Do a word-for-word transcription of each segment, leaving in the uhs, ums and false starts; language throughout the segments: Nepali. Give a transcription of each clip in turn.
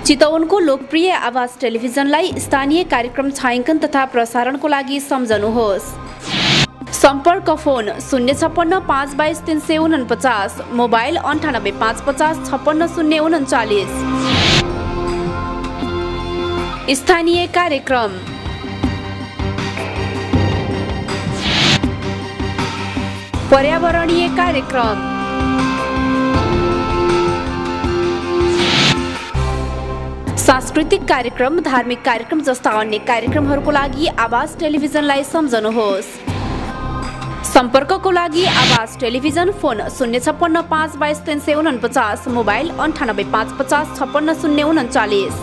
चितवनको लोकप्रिय आवाज टेलिभिजनलाई स्थानीय कार्यक्रम छायाङ्कन तथा प्रसारणको लागि सम्झनुहोस्। सम्पर्क फोन शून्य छप्पन्न पाँच बाइस तीन सय उनपचास, मोबाइल अन्ठानब्बे पाँच पचास छप्पन्न शून्य उन्चालिस। स्थानीय कार्यक्रम पर्यावरणीय कार्यक्रम सांस्कृतिक कार्यक्रम धार्मिक कार्यक्रम जस्ता अन्य कार्यक्रमहरूको लागि आवाज टेलिभिजनलाई सम्झनुहोस्। सम्पर्कको लागि आवाज टेलिभिजन फोन शून्य छप्पन्न पाँच बाइस तीन सय उनपचास, मोबाइल अन्ठानब्बे पाँच पचास छप्पन्न शून्य उन्चालिस।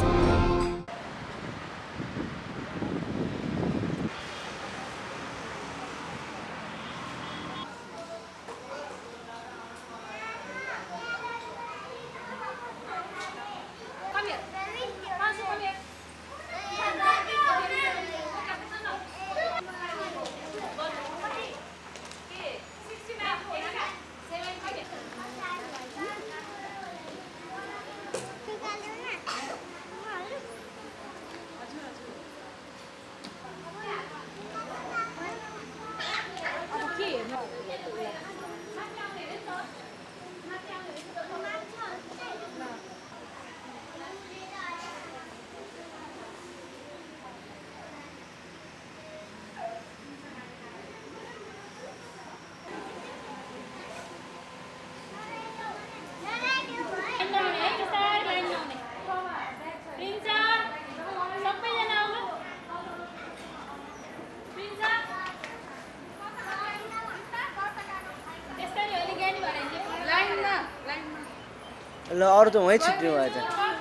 ल अरू त वहीँ छिट्नु भएछ।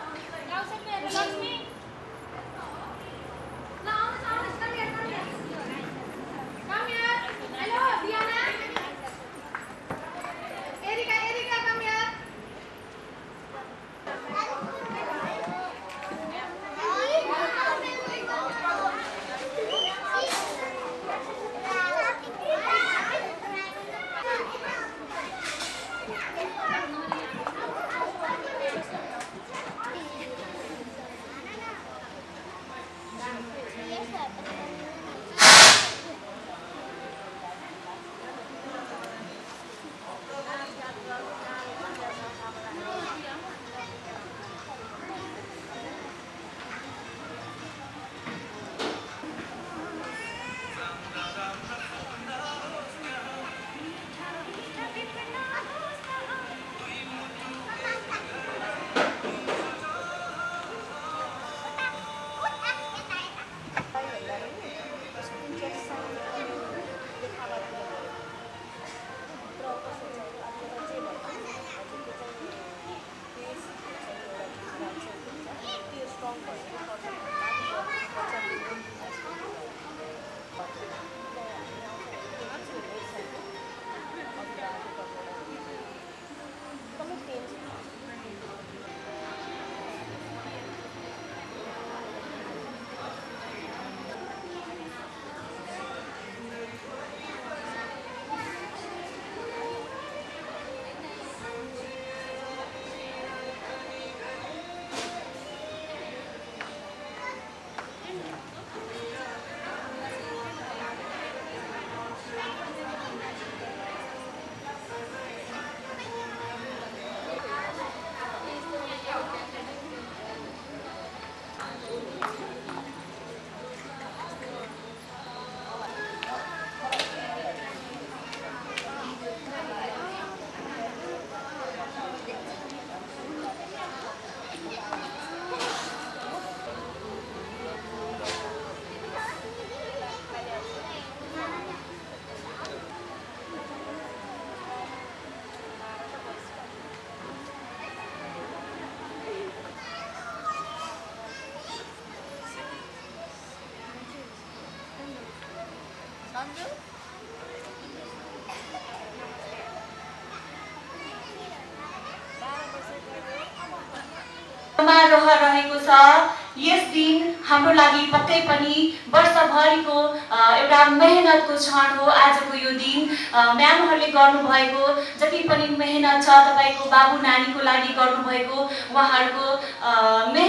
समारोह रहेको छ। यस दिन हाम्रो लागि पक्कै पनि वर्षभरिको एउटा मेहनतको क्षण हो। आजको यो दिन म्यामहरूले गर्नुभएको जति पनि मेहनत छ, तपाईको बाबु नानीको लागि गर्नुभएको उहाँहरूको मेहनत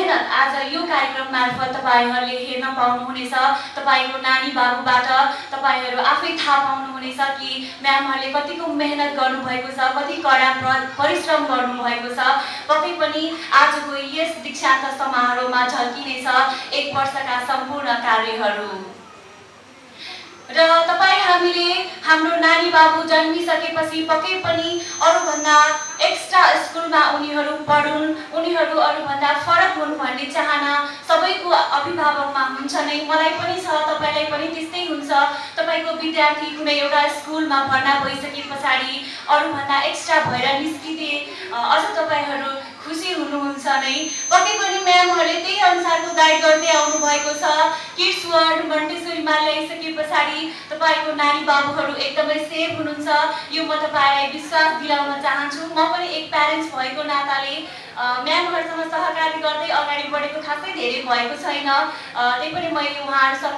आज यो कार्यक्रम मार्फत तपाईहरूले हेर्न पाउनुहुनेछ। तपाईँको नानी बाबुबाट तपाईँहरू आफै थाहा पाउनुहुनेछ कि म्यामहरूले कतिको मेहनत गर्नुभएको छ, कति कडा परिश्रम गर्नुभएको छ। पक्कै पनि आजको यस दीक्षान्त समारोहमा झल्किनेछ एक वर्षका सम्पूर्ण कार्यहरू। र तपाईँ हामीले हाम्रो नानी बाबु जन्मिसकेपछि पक्कै पनि अरूभन्दा एक्स्ट्रा स्कुलमा उनीहरू पढुन्, उनीहरू अरूभन्दा फरक हुन् भन्ने चाहना सबैको अभिभावकमा हुन्छ नै। मलाई पनि छ, तपाईँलाई पनि त्यस्तै हुन्छ। तपाईँको विद्यार्थी कुनै एउटा स्कुलमा भर्ना भइसके पछाडि अरूभन्दा एक्स्ट्रा भएर निस्किँदै अझ तपाईँहरू खुसी हुनुहुन्छ नै। पक्कै पनि म्यामहरूले त्यही अनुसारको गाइड गर्दै आउनुभएको छ। किड्स वर्ल्ड मन्टेसोरीमा ल्याइसके पछाडि तपाईँको नानी बाबुहरू एकदमै सेफ हुनुहुन्छ, यो म तपाईँलाई विश्वास दिलाउन चाहन्छु। म पनि एक प्यारेन्ट्स भएको नाताले म्यामहरूसँग सहकारी गर्दै अगाडि बढेको खासै धेरै भएको छैन। त्यही पनि मैले उहाँहरूसँग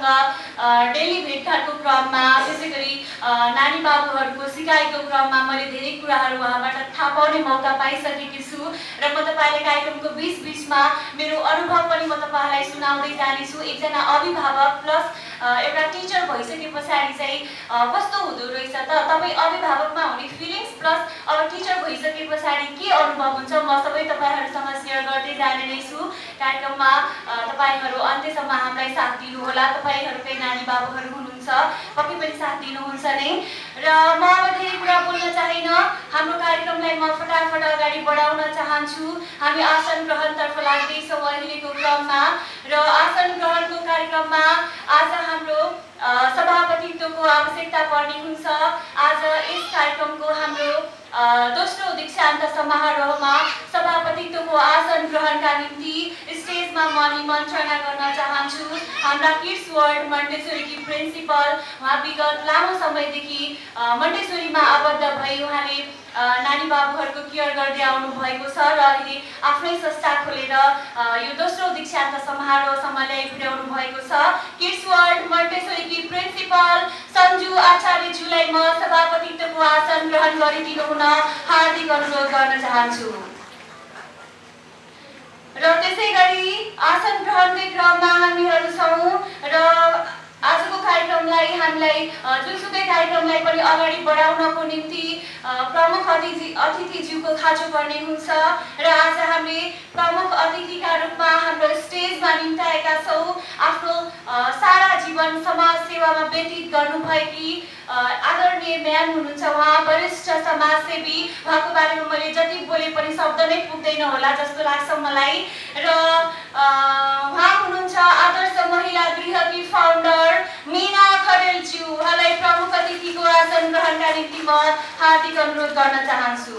डेली भेटघाटको क्रममा, त्यसै गरी नानी बाबुहरूको सिकाइको क्रममा मैले धेरै कुराहरू उहाँबाट थाहा पाउने मौका पाइसकेकी छु। र म तपाईँलाई कार्यक्रमको बिच बिचमा मेरो अनुभव पनि म तपाईँलाई सुनाउँदै जानेछु। एकजना अभिभावक प्लस एउटा टिचर भइसके पछाडि चाहिँ कस्तो हुँदो रहेछ त, तपाईँ अभिभावकमा हुने फिलिङ्स प्लस अब टिचर भइसके पछाडि के अनुभव हुन्छ, म सबै तपाईँहरूसँग सेयर गर्दै जाने नै छु। कार्यक्रममा तपाईँहरू अन्त्यसम्म हामीलाई साथ दिनुहोला। तपाईँहरूकै नानी बाबुहरू हुनुहुन्छ, पक्कै पनि साथ दिनुहुन्छ नै। र म अब धेरै कुरा बोल्न चाहिन, हाम्रो कार्यक्रमलाई म फटाफट अगाडि बढाउन चाहन्छु। हामी आसन ग्रहणतर्फ लाग्दैछौँ अहिलेको क्रममा। र आसन ग्रहणको कार्यक्रममा आज हाम्रो सभापतित्वको आवश्यकता पर्ने हुन्छ। आज यस कार्यक्रमको हाम्रो दोस्रो दीक्षान्त समारोहमा सभापतित्वको आसन ग्रहणका निम्ति स्टेजमा म निमन्त्रणा गर्न चाहन्छु हाम्रा किड्स वर्ल्ड मन्टेसोरीकी प्रिन्सिपल। उहाँ विगत लामो समयदेखि मन्टेसोरीमा आबद्ध भई उहाँले नानी बाबुहरूको केयर गर्दै आउनु भएको छ र अहिले आफ्नै संस्था खोलेर यो दोस्रो दीक्षान्त समारोहसम्म ल्याइपुर्याउनु भएको छ। किड्स वर्ल्ड मन्टेसोरीकी प्रिन्सिपल सञ्जु आचार्यज्यूलाई म सभापतित्वको आसन ग्रहण गरिदिनु हुन हार्दिक अनुरोध गर्न चाहन्छु। र त्यसै गरी आसन ग्रहणकै क्रममा हामीहरू छौँ र आजको कार्यक्रमलाई हामीलाई जुनसुकै कार्यक्रमलाई पनि अगाडि बढाउनको निम्ति प्रमुख अतिथि अतिथिज्यूको खाँचो पर्ने हुन्छ। र आज हामीले प्रमुख अतिथिका रूपमा हाम्रो स्टेजमा निम्ताएका छौँ आफ्नो सारा जीवन समाज सेवामा व्यतीत गर्नुभएकी आदरणीय म्याम हुनुहुन्छ। उहाँ वरिष्ठ समाजसेवी, उहाँको बारेमा मैले जति बोले पनि शब्द नै पुग्दैन होला जस्तो लाग्छ मलाई। र उहाँ हुनुहुन्छ आदर्श महिला गृहकी फाउन्डर मीना खरेलज्यू। उहाँलाई प्रमुख अतिथिको आसन ग्रहणका निम्ति म हार्दिक अनुरोध गर्न चाहन्छु।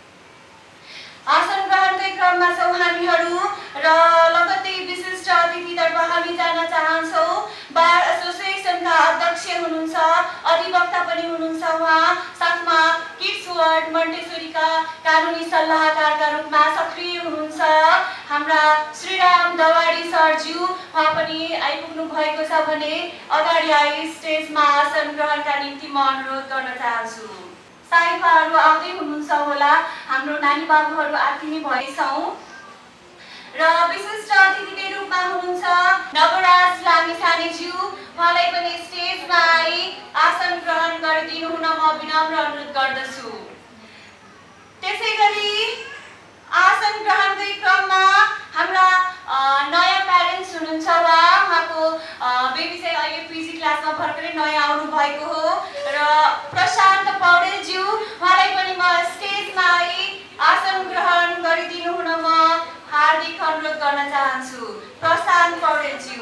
आसन ग्रहणकै क्रममा छौँ हामीहरू र लगत्तै विशिष्ट अतिथितर्फ हामी जान चाहन्छौँ। बार एसोसिएसनका अध्यक्ष हुनुहुन्छ, अधिवक्ता पनि हुनुहुन्छ उहाँ, साथमा किड्स वर्ल्ड मन्टेसोरीका कानुनी सल्लाहकारका रूपमा सक्रिय हुनुहुन्छ हाम्रा श्रीराम दवाडी सरज्यू। उहाँ पनि आइपुग्नु भएको छ भने अगाडि आई स्टेजमा आसन ग्रहणका निम्ति म अनुरोध गर्न चाहन्छु। साइफाहरू आउँदै हुनुहुन्छ होला, हाम्रो नानी बाबुहरू आत्तिने भएछौँ। र विशिष्ट अतिथिकै रूपमा हुनुहुन्छ नवराज लामिछानेज्यू। उहाँलाई पनि स्टेजमा आई आसन ग्रहण गरिदिनु हुन म विनम्र अनुरोध गर्दछु। त्यसै गरी आसन ग्रहणकै क्रममा हाम्रा नयाँ प्यारेन्ट्स हुनुहुन्छ। उहाँको बेबी चाहिँ अहिले पिजी क्लासमा भर्खरै नयाँ आउनु भएको हो र प्रशान्त पौडेलज्यू, उहाँलाई पनि म स्टेजमा आई आसन ग्रहण गरिदिनु हुन म हार्दिक अनुरोध गर्न चाहन्छु। प्रशान्त पौडेलज्यू।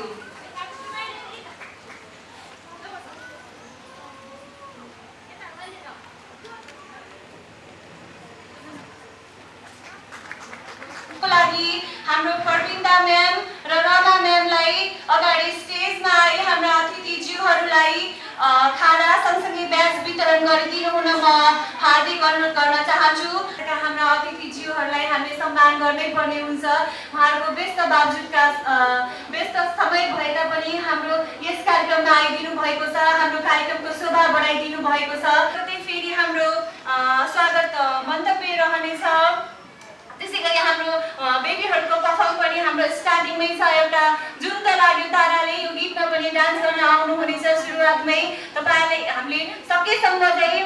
लागि हाम्रो प्रविन्दा म्याम र रमा म्यामलाई अगाडि स्टेजमा आई हाम्रा अतिथिज्यूहरूलाई खाना सँगसँगै ब्याज वितरण गरिदिनु हुन म हार्दिक अनुरोध गर्न चाहन्छु। हाम्रा अतिथिज्यूहरूलाई हामीले सम्मान गर्नै पर्ने हुन्छ। उहाँहरूको व्यस्त बावजुदका व्यस्त समय भए तापनि हाम्रो यस कार्यक्रममा आइदिनु भएको छ, हाम्रो कार्यक्रमको शोभा बढाइदिनु भएको छ। त्यही फेरि हाम्रो स्वागत मन्तव्य रहनेछ। त्यसै गरी हाम्रो बेबीहरूको पर्फर्म पनि हाम्रो स्टार्टिङमै धन्यवादमै तपाईँलाई हामीले सकेसम्म चाहिँ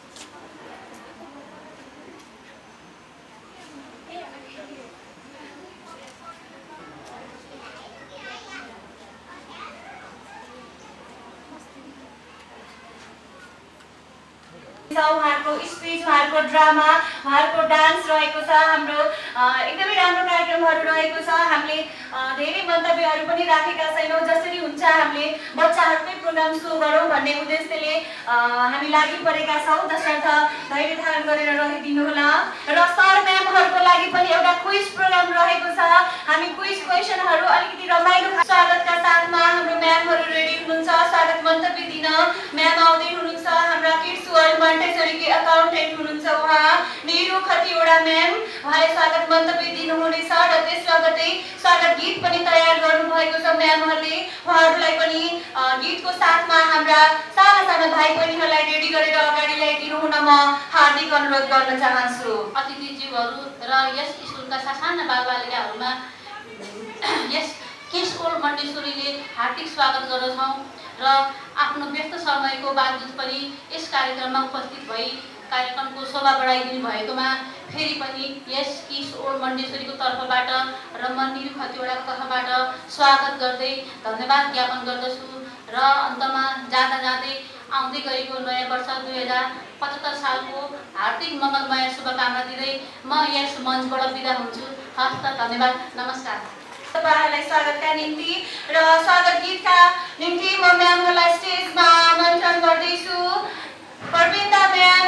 उहाँहरूको स्पिच, उहाँहरूको ड्रामा, उहाँहरूको डान्स रहेको छ। हाम्रो एकदमै राम्रो कार्यक्रमहरू रहेको छ। हामीले धेरै मन्तव्यहरू पनि राखेका छैनौँ। जसरी हुन्छ हामीले बच्चाहरूकै प्रोग्राम सो गरौँ भन्ने उद्देश्यले हामी लागि परेका छौँ। तसर्थ धैर्य धारण गरेर रहिदिनुहोला। र सर म्यामहरूको लागि पनि एउटा क्विज प्रोग्राम रहेको छ। हामी क्विज क्वेसनहरू अलिकति रमाइलो स्वागतका साथमा हाम्रो म्यामहरू रेडी हुनुहुन्छ स्वागत मन्तव्य दिन। म्याम आउँदै हुनुहुन्छ। हाम्रा किड्स वर्ल्ड मन्टेसरीकी अकाउन्टेन्ट हुनुहुन्छ उहाँ निरु खतिवडा म्याम, उहाँले स्वागत मन्तव्य दिनुहुनेछ। र त्यस लगतै स्वागत गीत पनि तयार गर्नुभएको छ म्यामहरूले। उहाँहरूलाई पनि गीतको साथमा हाम्रा साना साना भाइ बहिनीहरूलाई रेडी गरेर अगाडि ल्याइदिनु हुन म हार्दिक अनुरोध गर्न चाहन्छु। अतिथिज्यूहरू र यस स्कुलका सासाना बालबालिकाहरूमा यस किड्स वर्ल्ड मन्टेसरीले हार्दिक स्वागत गर्दछौँ र आफ्नो व्यस्त समयको बावजुद पनि यस कार्यक्रममा उपस्थित भई कार्यक्रमको शोभा बढाइदिनु भएकोमा फेरि पनि यस किड्स वर्ल्ड मन्टेसरीको तर्फबाट र म निरु खतिवडाको तर्फबाट स्वागत गर्दै धन्यवाद ज्ञापन गर्दछु। र अन्तमा जाँदा जाँदै आउँदै गरेको नयाँ वर्ष दुई हजार पचहत्तर सालको हार्दिक मङ्गलमय शुभकामना दिँदै म यस मञ्चबाट बिदा हुन्छु। हस्त धन्यवाद, नमस्कार। तपाईहरुलाई स्वागतका निम्ति र स्वागत गीतका निम्ति म म्यामहरूलाई स्टेजमा आमन्त्रण गर्दैछु। प्रवीणा म्याम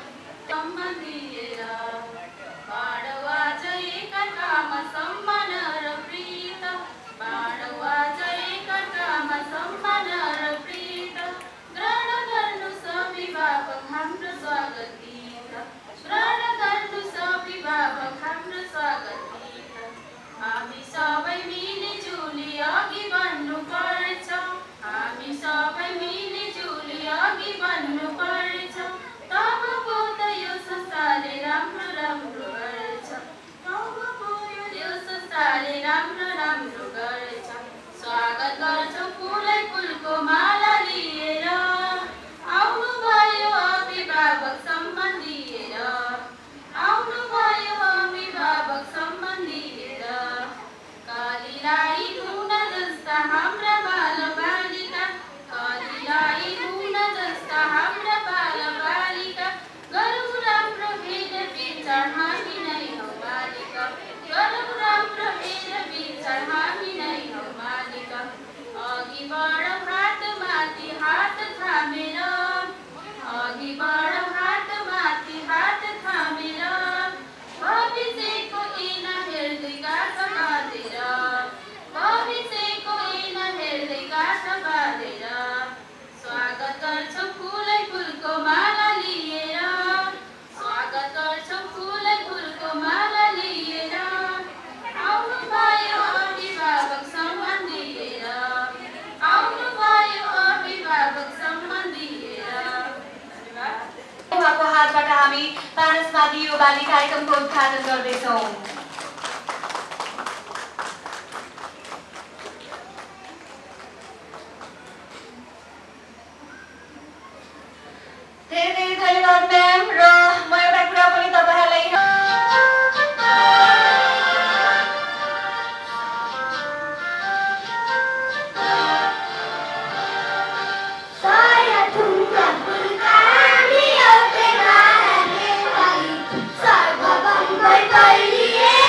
हामी सबै मिलिजुली अघि बढ्नुपर्छ। हामी सबै मिलिजुली अघि बढ्नुपर्छ। तब पो त यो संसारले राम्रो राम्रो गर्छ। तब पो यो संसारले राम्रो राम्रो गर्छ। स्वागत गर्छौँ फुलै फुलको माला लिएर। आउनु भयो अभिभावक सम्मान लिएर। आउनु भयो अभिभावक सम्मान लिएर। कालीलाई धुन जस्ता हाम्रा बालबालिका। कालीलाई धुन जस्ता हाम्रा बालबालिका। गरौँ राम्रो हेर विचार हामी नै हौ मालिका। गरौँ राम्रो हेर विचार हामी नै हौ मालिका। अघि बढौँ हात माथि हात थामेर। अघि बढौँ हात माथि हात थामेर। भविष्यको ऐना हेर्दै गाँठ बाँधेर। भविष्यको ऐना हेर्दै गाँठ बाँधेर। स्वागत गर्छौँ फुलै फुलको माला लिएर। स्वागत गर्छौँ फुलै फुलको माला लिएर। आउनु भयो अभिभावक सम्मान दिएर। आउनु भयो अभिभावक सम्मान दिएर। उहाँको हातबाट हामी पारसवादी यो बाली कार्यक्रमको उद्घाटन गर्दैछौँ। धेरै धेरै धन्यवाद म्याम। र म एउटा कुरा पनि तपाईँहरूलाई सर्वभङ्गै कहिलिए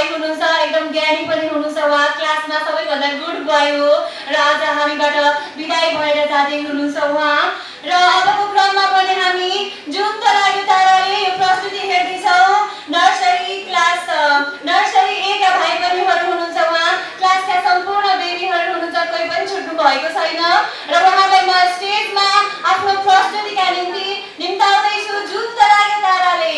भाइ हुनुहुन्छ, एकदम ज्ञानी पनि हुनुहुन्छ, उहाँ क्लासमा सबैभन्दा गुड बोय हो र आज हामीबाट बिदाई भएर जाँदै हुनुहुन्छ उहाँ। र अबको क्रममा पनि हामी जुन तराई ताराले यो प्रस्तुति हेर्दैछौँ, नर्सरी क्लास नर्सरी ए का भाइ बहिनीहरू हुनुहुन्छ, उहाँ क्लासका सम्पूर्ण बेबीहरू हुनुहुन्छ, कोही पनि छुट्नु भएको छैन र उहाँलाई म स्टेजमा आफ्नो प्रस्तुतिका निम्ति निम्ताउँदैछु जुन तराई ताराले।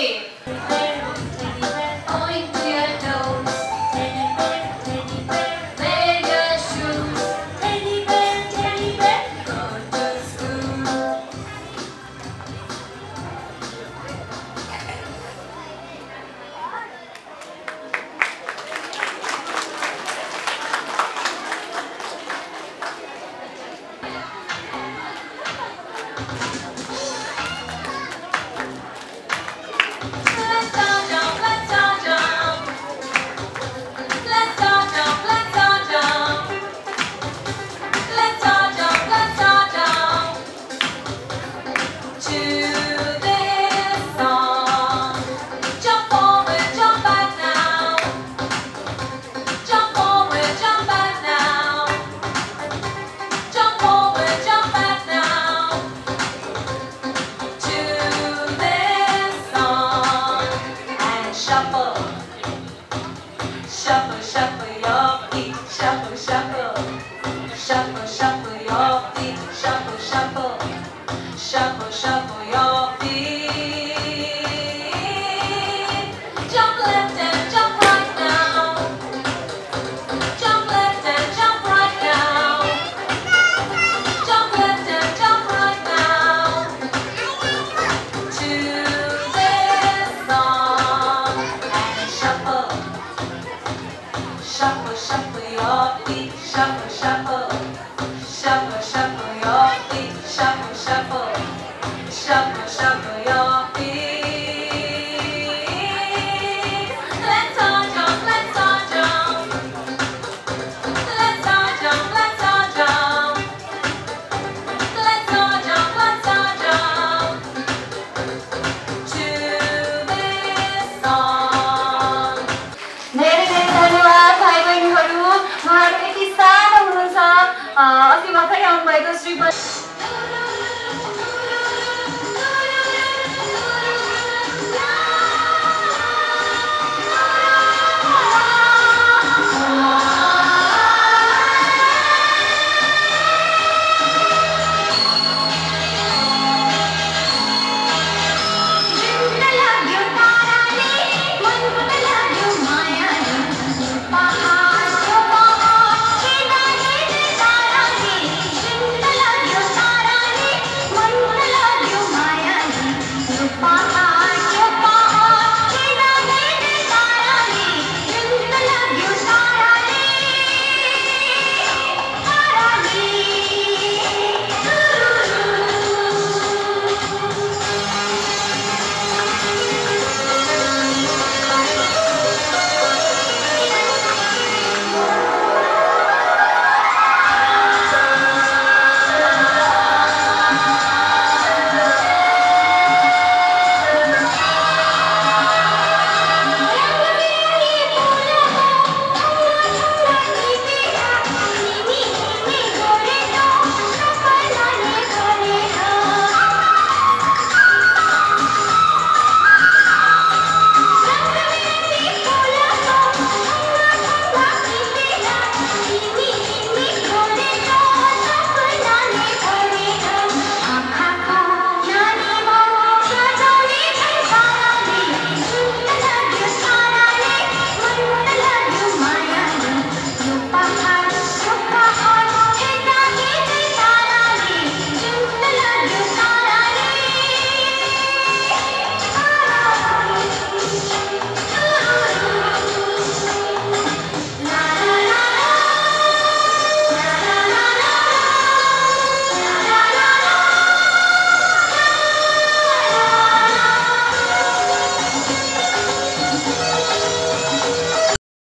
अस्ति भर्खरै आउनुभएको श्री